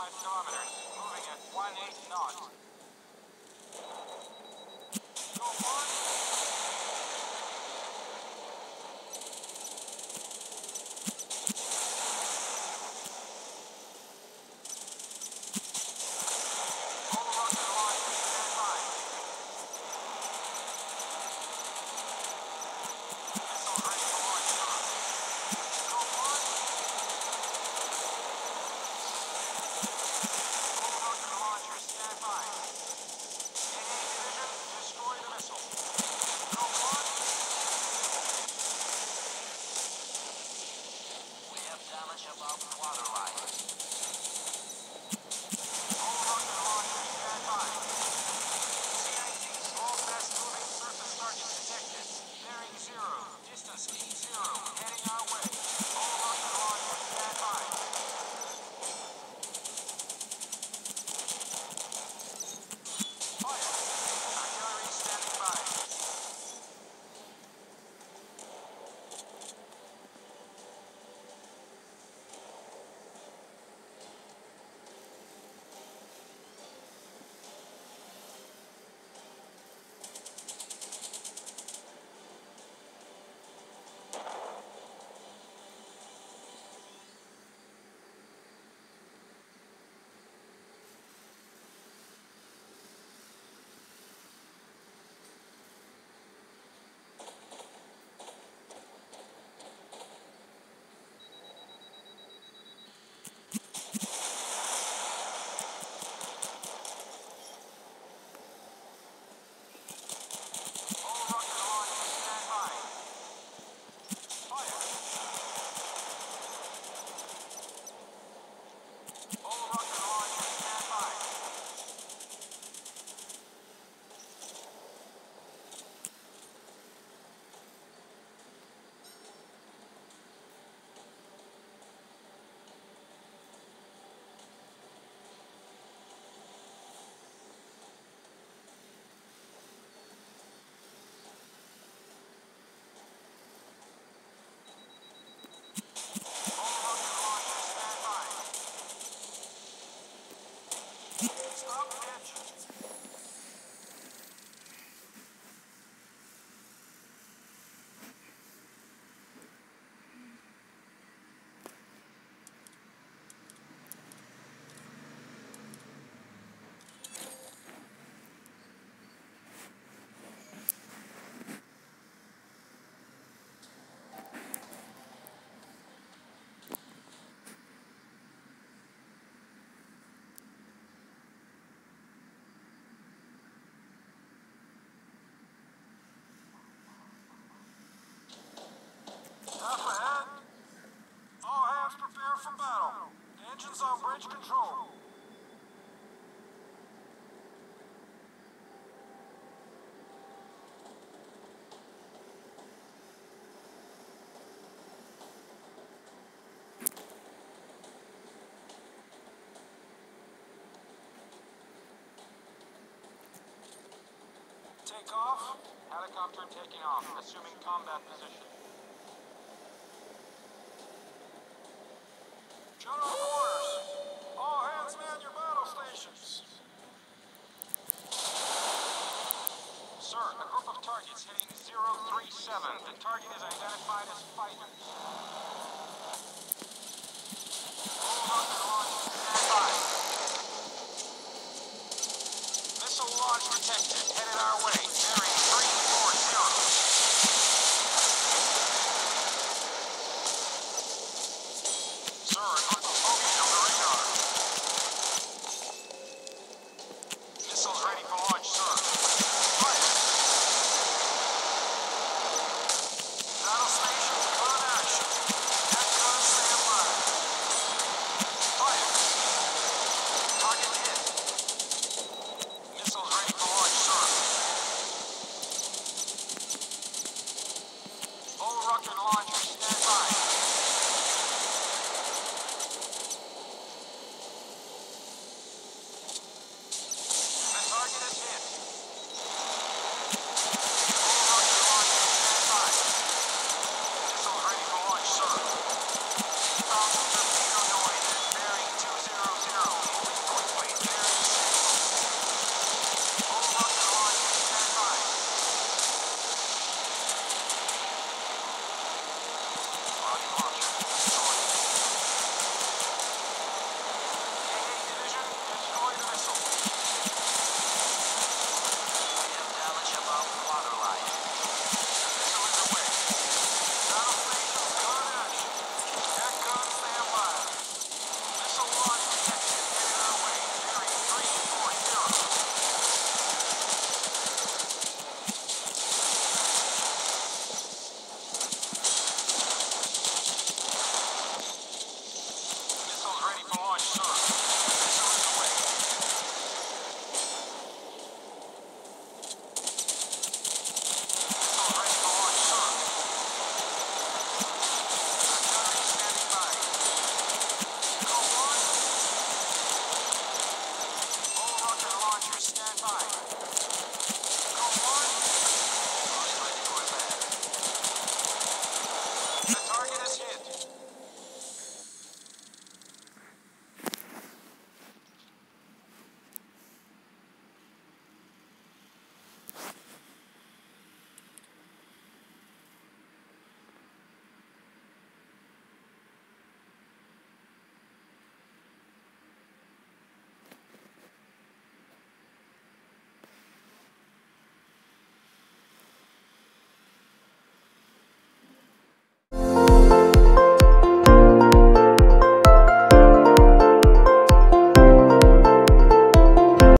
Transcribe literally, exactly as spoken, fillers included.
five kilometers, moving at one eight knots. Go on. All rocket launchers stand by. Missile ready for launch, sir. Go on. All rocket launchers stand by. A A division, destroy the missile. Go on. We have damage above the waterline. All rocket launchers stand by. C I D, small fast-moving surface target detected. Bearing zero, distance T zero, heading our way. All rocket launchers stand by. Fire. Artillery standing by. All rocket launchers stand by. Fire. All rocket launchers stand by. All rocket launchers stand by. Stop engines. Up ahead. All hands prepare for battle. Engines on bridge control. Take off. Helicopter taking off, assuming combat position. General quarters. All hands man your battle stations. Sir, a group of targets hitting zero three seven. The target is identified as fighters. All rocket launchers stand by. Missile launch detected. Headed our way.